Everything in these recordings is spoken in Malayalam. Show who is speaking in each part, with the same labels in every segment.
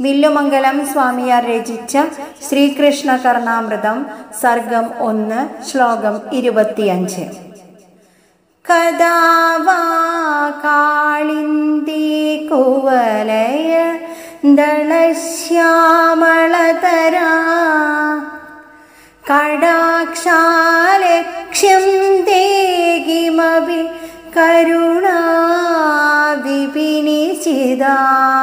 Speaker 1: വില്ലുമംഗലം സ്വാമിയാർ രചിച്ച ശ്രീകൃഷ്ണ കർണാമൃതം സർഗം 1 ശ്ലോകം 25. കഥാ വാ കാളിന്ദി കുവലയ ദളശ്യാമളതരാ കടാക്ഷാലക്ഷ്യം ദേഹിമവി കരുണാ വിപിനിചിതാ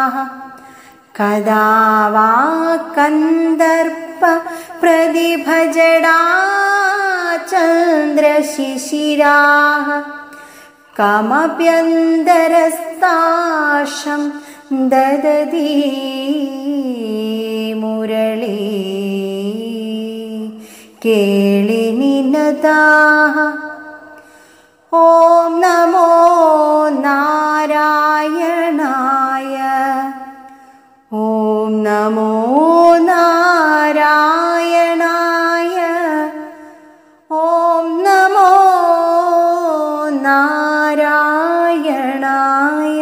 Speaker 1: കഥാ വാ കന്ദർപ്പ പ്രതിഭജടാ ചന്ദ്രശിശിരാഃ കമപ്യന്തരസ്താശം ദദതി മുരളീ കേളിനിനതാഃ. ഓം നമോ നാരായണായ. ഓം നമോ നാരായണായ. ഓം നമോ നാരായണായ.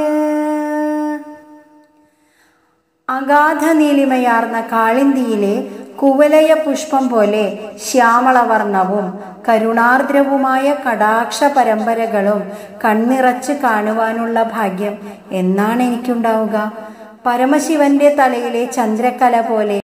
Speaker 1: അഗാധ നീലിമയാർന്ന കാളിന്തിയിലെ കുവലയ പുഷ്പം പോലെ ശ്യാമളവർണ്ണവും കരുണാർദ്രവുമായ കടാക്ഷ പരമ്പരകളും കണ്ണിറച്ച് കാണുവാനുള്ള ഭാഗ്യം എന്നാണ് എനിക്കുണ്ടാവുക? പരമശിവന്റെ തലയിലെ ചന്ദ്രക്കല പോലെ